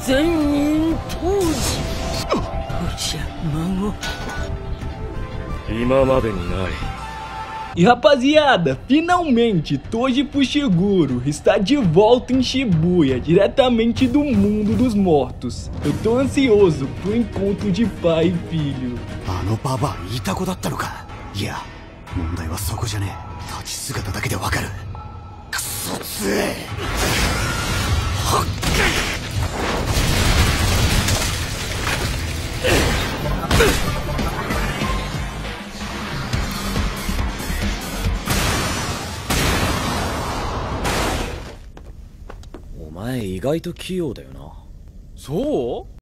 善人当時。おじゃ孫。 今までにない。 E rapaziada, finalmente Toji Fushiguro está de volta em Shibuya, diretamente do mundo dos mortos. Eu tô ansioso pro encontro de pai e filho. あのババアイタコだったのか。いや、問題はそこじゃねえ。立ち姿だけでわかる。クソ強え。はっお前意外と器用だよな。 そう？